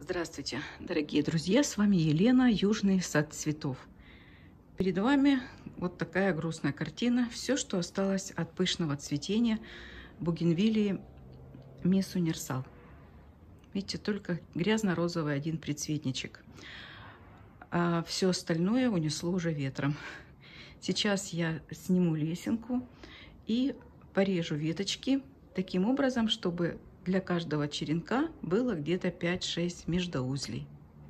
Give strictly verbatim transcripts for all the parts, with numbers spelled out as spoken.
Здравствуйте, дорогие друзья! С вами Елена, Южный сад цветов. Перед вами вот такая грустная картина. Все, что осталось от пышного цветения бугенвиллии Мисс Универсал. Видите, только грязно-розовый один прицветничек. А все остальное унесло уже ветром. Сейчас я сниму лесенку и порежу веточки таким образом, чтобы для каждого черенка было где-то пять-шесть междоузлей.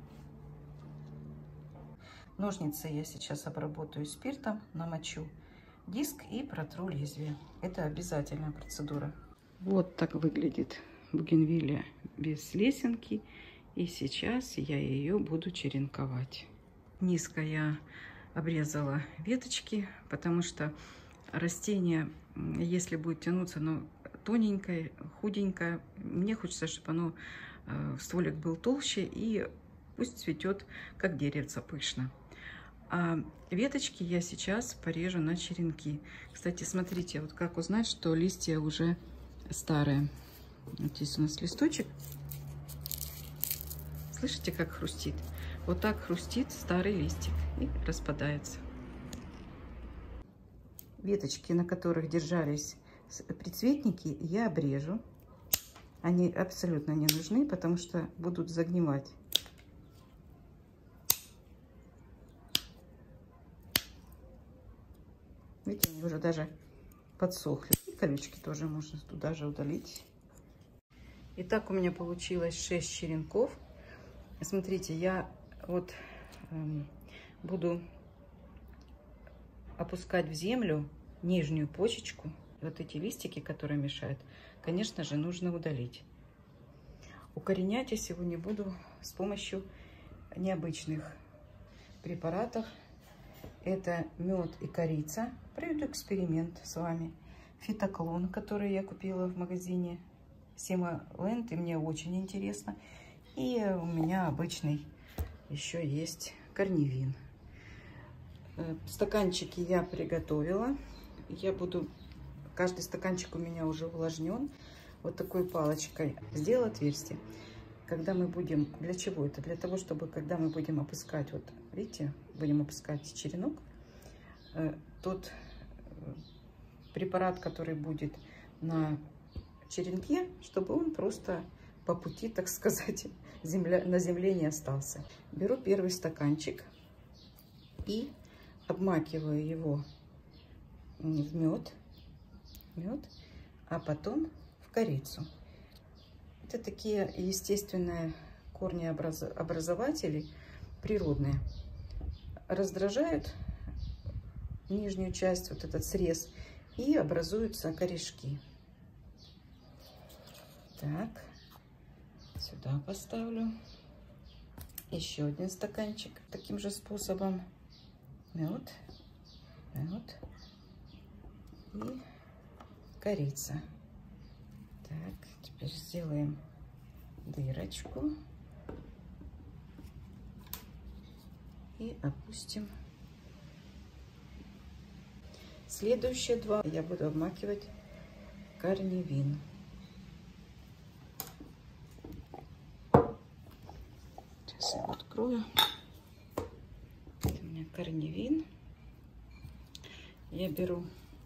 Ножницы я сейчас обработаю спиртом, намочу диск и протру лезвие. Это обязательная процедура. Вот так выглядит бугенвиллия без лесенки. И сейчас я ее буду черенковать. Низко я обрезала веточки, потому что растение, если будет тянуться, но тоненькое, худенькое, мне хочется, чтобы оно, э, стволик был толще, и пусть цветет, как деревце, пышно. А веточки я сейчас порежу на черенки. Кстати, смотрите, вот как узнать, что листья уже старые. Вот здесь у нас листочек. Слышите, как хрустит? Вот так хрустит старый листик и распадается. Веточки, на которых держались прицветники, я обрежу. Они абсолютно не нужны, потому что будут загнивать. Видите, они уже даже подсохли. И колючки тоже можно туда же удалить. Итак, у меня получилось шесть черенков. Смотрите, я вот э, буду опускать в землю нижнюю почечку. Вот эти листики, которые мешают, конечно же, нужно удалить. Укоренять я сегодня буду с помощью необычных препаратов. Это мед и корица. Проведу эксперимент с вами. Фитоклон, который я купила в магазине Сималенд, и мне очень интересно. И у меня обычный еще есть корневин. Стаканчики я приготовила. Я буду... Каждый стаканчик у меня уже увлажнен. Вот такой палочкой сделала отверстие. Когда мы будем... Для чего это? Для того, чтобы, когда мы будем опускать, вот видите, будем опускать черенок, э, тот э, препарат, который будет на черенке, чтобы он просто по пути, так сказать, земля, на земле не остался. Беру первый стаканчик и обмакиваю его в мед. мед, а потом в корицу. Это такие естественные корнеобразователи, природные. Раздражают нижнюю часть, вот этот срез, и образуются корешки. Так, сюда поставлю. Еще один стаканчик таким же способом. Мед, мед и корица. Так, теперь сделаем дырочку и опустим. Следующие два я буду обмакивать корневин. Сейчас я открою. Это у меня корневин. Я беру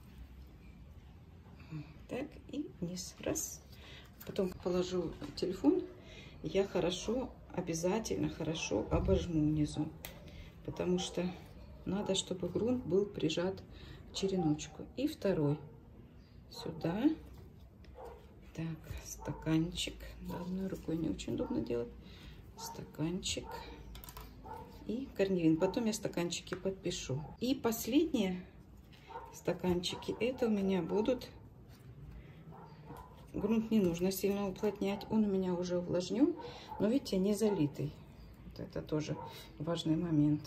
так и вниз, раз. Потом положу телефон, я хорошо, обязательно хорошо обожму внизу, потому что надо, чтобы грунт был прижат к череночку. И второй сюда. Так, стаканчик. Одной рукой не очень удобно делать. Стаканчик и корневин. Потом я стаканчики подпишу. И последние стаканчики, это у меня будут... Грунт не нужно сильно уплотнять, он у меня уже увлажнен, но видите, не залитый. Вот это тоже важный момент.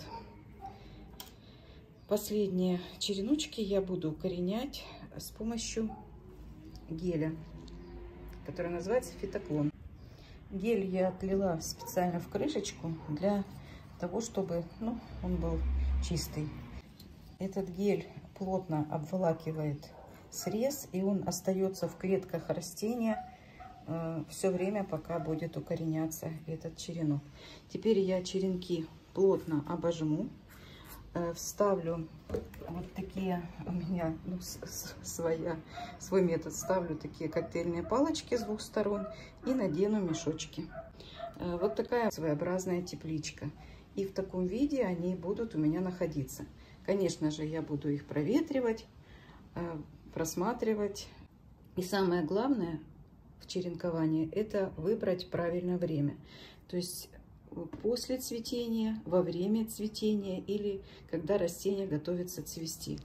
Последние череночки я буду укоренять с помощью геля, который называется Фитоклон. Гель я отлила специально в крышечку для того, чтобы, ну, он был чистый. Этот гель плотно обволакивает срез, и он остается в клетках растения э, все время, пока будет укореняться этот черенок. Теперь я черенки плотно обожму. Э, вставлю вот такие у меня, ну, с, с, своя, свой метод. Ставлю такие коктейльные палочки с двух сторон и надену мешочки. Э, вот такая своеобразная тепличка. И в таком виде они будут у меня находиться. Конечно же, я буду их проветривать, просматривать. И самое главное в черенковании — это выбрать правильное время. То есть после цветения, во время цветения или когда растение готовится цвести.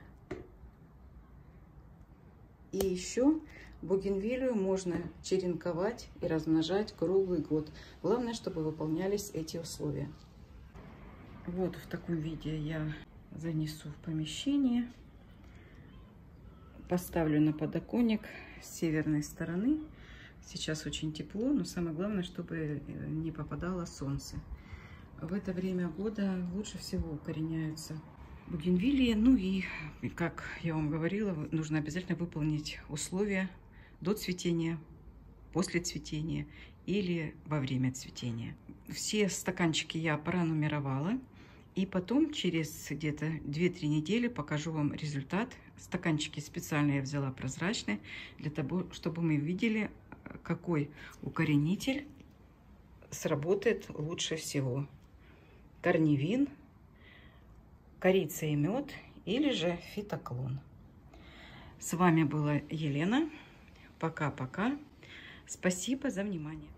И еще бугенвиллию можно черенковать и размножать круглый год. Главное, чтобы выполнялись эти условия. Вот в таком виде я занесу в помещение. Поставлю на подоконник с северной стороны. Сейчас очень тепло, но самое главное, чтобы не попадало солнце. В это время года лучше всего укореняются бугенвиллии. Ну и, как я вам говорила, нужно обязательно выполнить условия до цветения, после цветения или во время цветения. Все стаканчики я пронумеровала. И потом, через где-то две-три недели, покажу вам результат. Стаканчики специально я взяла прозрачные, для того, чтобы мы видели, какой укоренитель сработает лучше всего. Корневин, корица и мед или же фитоклон. С вами была Елена. Пока-пока. Спасибо за внимание.